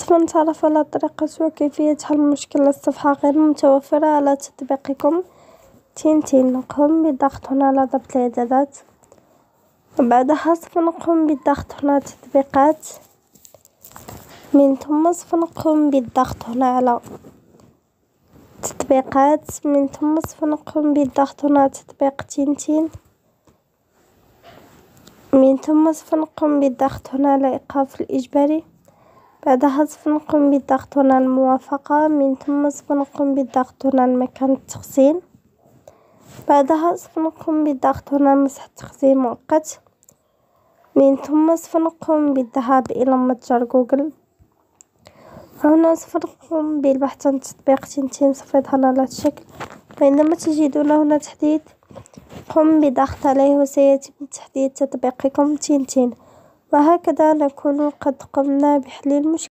سوف نتعرف على طريقة وكيفية حل مشكلة الصفحة غير متوفرة على تطبيقكم. نقوم بالضغط هنا على ضبط الإعدادات، وبعدها سوف نقوم بالضغط هنا تطبيقات، من ثم سوف نقوم بالضغط هنا على تطبيقات، من ثم سوف نقوم بالضغط هنا تطبيق من ثم سوف نقوم بالضغط هنا على إيقاف الإجباري، بعدها سوف نقوم بالضغط هنا على الموافقة، من ثم سوف نقوم بالضغط هنا على مكان التخزين، بعدها سوف نقوم بالضغط هنا على مسح التخزين مؤقت، من ثم سوف نقوم بالذهاب إلى متجر جوجل، هنا سوف نقوم بالبحث عن تطبيق سوف يظهر على الشكل، وعندما تجدون هنا تحديث قم بالضغط عليه وسيتم تحديث تطبيقكم وهكذا نكون قد قمنا بحل المشكلة.